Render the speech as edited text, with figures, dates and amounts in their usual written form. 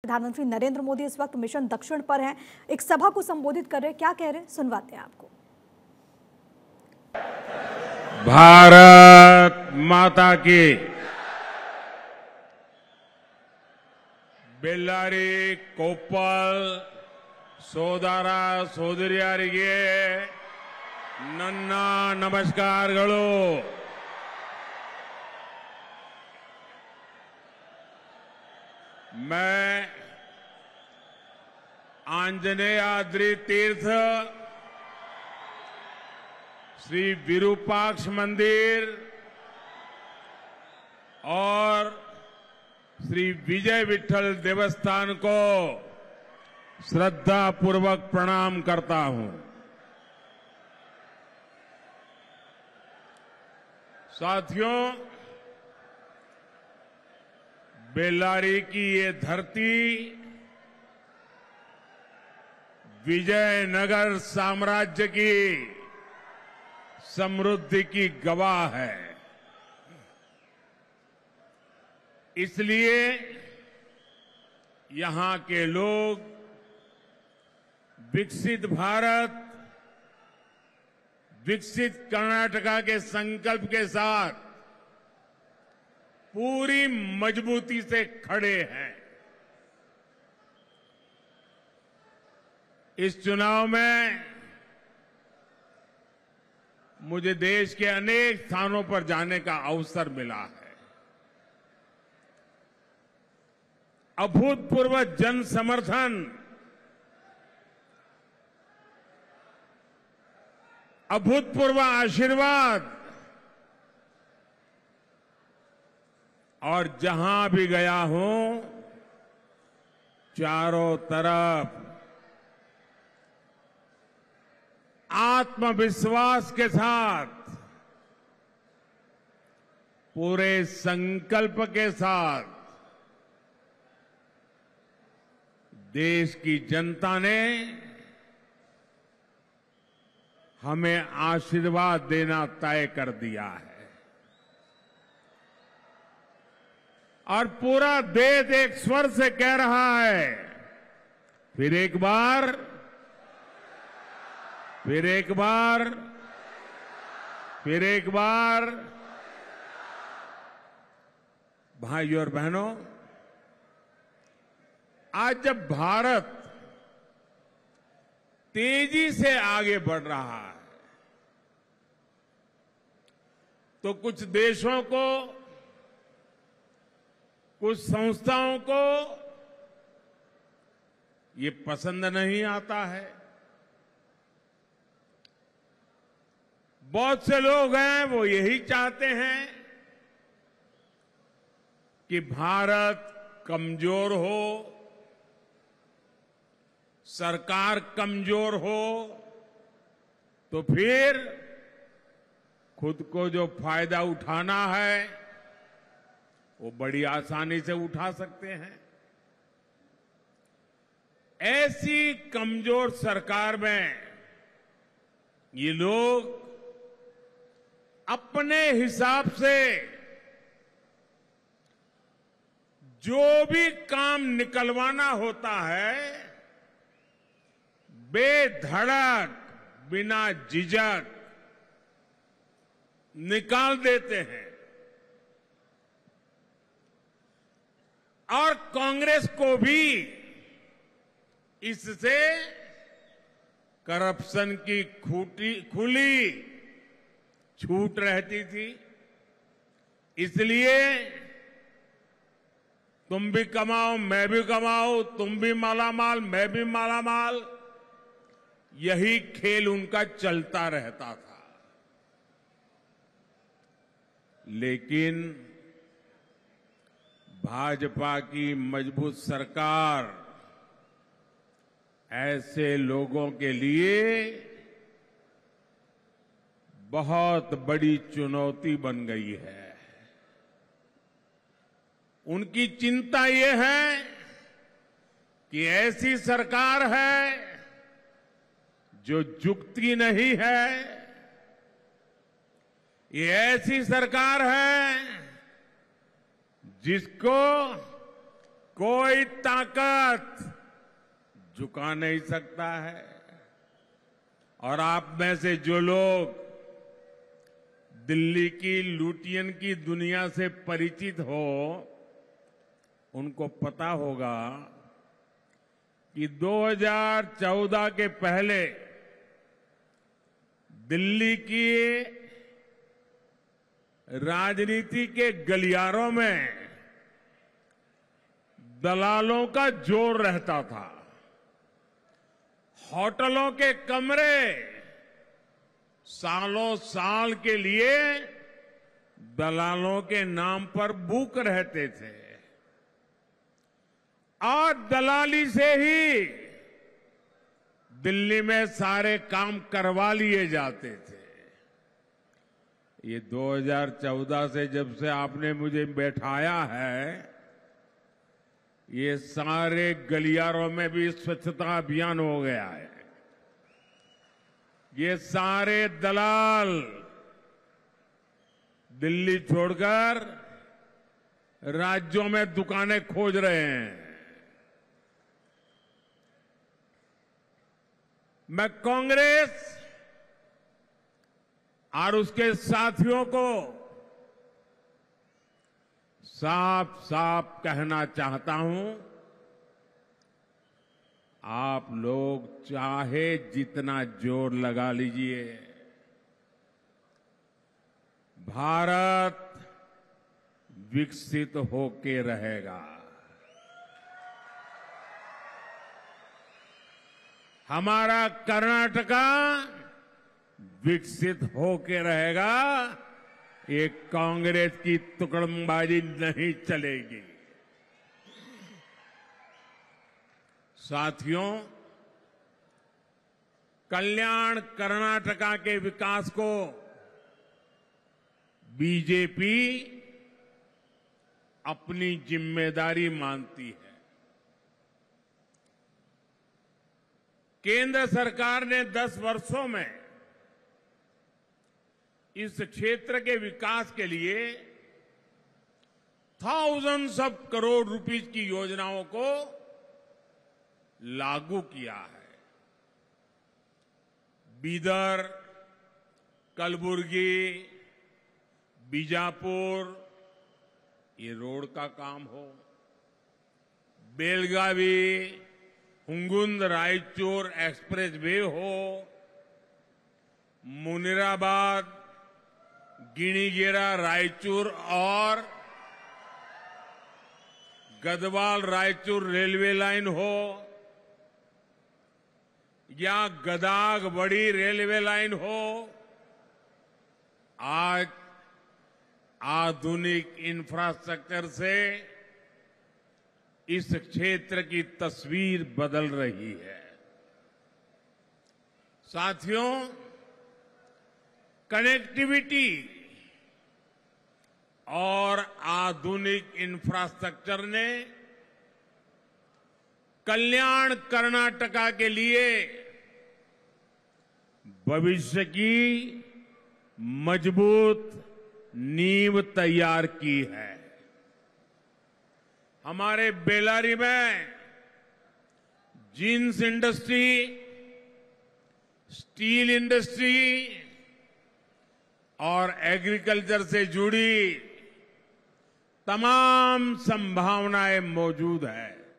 प्रधानमंत्री नरेंद्र मोदी इस वक्त मिशन दक्षिण पर हैं, एक सभा को संबोधित कर रहे हैं। क्या कह रहे हैं, सुनवाते हैं आपको। भारत माता की। बेल्लारी कोप्पल ಸೋದರ ಸೋದರಿಯರಿಗೆ ನನ್ನ ನಮಸ್ಕಾರಗಳು। मैं आंजनेयाद्रि तीर्थ श्री विरूपाक्ष मंदिर और श्री विजय विठल देवस्थान को श्रद्धा पूर्वक प्रणाम करता हूं। साथियों, बेल्लारी की ये धरती विजयनगर साम्राज्य की समृद्धि की गवाह है। इसलिए यहां के लोग विकसित भारत, विकसित कर्नाटका के संकल्प के साथ पूरी मजबूती से खड़े हैं। इस चुनाव में मुझे देश के अनेक स्थानों पर जाने का अवसर मिला है। अभूतपूर्व जन समर्थन, अभूतपूर्व आशीर्वाद, और जहां भी गया हूं चारों तरफ आत्मविश्वास के साथ, पूरे संकल्प के साथ देश की जनता ने हमें आशीर्वाद देना तय कर दिया है। और पूरा देश एक स्वर से कह रहा है, फिर एक बार, फिर एक बार, फिर एक बार। भाइयों और बहनों, आज जब भारत तेजी से आगे बढ़ रहा है तो कुछ देशों को, कुछ संस्थाओं को ये पसंद नहीं आता है। बहुत से लोग हैं वो यही चाहते हैं कि भारत कमजोर हो, सरकार कमजोर हो, तो फिर खुद को जो फायदा उठाना है वो बड़ी आसानी से उठा सकते हैं। ऐसी कमजोर सरकार में ये लोग अपने हिसाब से जो भी काम निकलवाना होता है बेधड़क, बिना झिझक निकाल देते हैं। और कांग्रेस को भी इससे करप्शन की खुली छूट रहती थी। इसलिए तुम भी कमाओ, मैं भी कमाओ, तुम भी मालामाल, मैं भी मालामाल, यही खेल उनका चलता रहता था। लेकिन भाजपा की मजबूत सरकार ऐसे लोगों के लिए बहुत बड़ी चुनौती बन गई है। उनकी चिंता ये है कि ऐसी सरकार है जो झुकती नहीं है, ये ऐसी सरकार है जिसको कोई ताकत झुका नहीं सकता है। और आप में से जो लोग दिल्ली की लुटियन की दुनिया से परिचित हो, उनको पता होगा कि 2014 के पहले दिल्ली की राजनीति के गलियारों में दलालों का जोर रहता था। होटलों के कमरे सालों साल के लिए दलालों के नाम पर बुक रहते थे और दलाली से ही दिल्ली में सारे काम करवा लिए जाते थे। ये 2014 से जब से आपने मुझे बैठाया है, ये सारे गलियारों में भी स्वच्छता अभियान हो गया है। ये सारे दलाल दिल्ली छोड़कर राज्यों में दुकानें खोज रहे हैं। मैं कांग्रेस और उसके साथियों को साफ साफ कहना चाहता हूं, आप लोग चाहे जितना जोर लगा लीजिए, भारत विकसित होके रहेगा। हमारा कर्नाटका विकसित होके रहेगा। ये कांग्रेस की तुकड़मबाजी नहीं चलेगी। साथियों, कल्याण कर्नाटका के विकास को बीजेपी अपनी जिम्मेदारी मानती है। केंद्र सरकार ने 10 वर्षों में इस क्षेत्र के विकास के लिए थाउजेंड्स ऑफ करोड़ रुपीस की योजनाओं को लागू किया है। बीदर, कलबुर्गी, बीजापुर, ये रोड का काम हो, बेलगावी, हुंगुंद रायचूर एक्सप्रेस वे हो, मुनिराबाद, गिणीगेरा रायचूर और गदवाल रायचूर रेलवे लाइन हो, या गदाग बड़ी रेलवे लाइन हो, आज आधुनिक इंफ्रास्ट्रक्चर से इस क्षेत्र की तस्वीर बदल रही है। साथियों, कनेक्टिविटी और आधुनिक इंफ्रास्ट्रक्चर ने कल्याण कर्नाटका के लिए भविष्य की मजबूत नींव तैयार की है। हमारे बेलारी में जींस इंडस्ट्री, स्टील इंडस्ट्री और एग्रीकल्चर से जुड़ी तमाम संभावनाएं मौजूद है।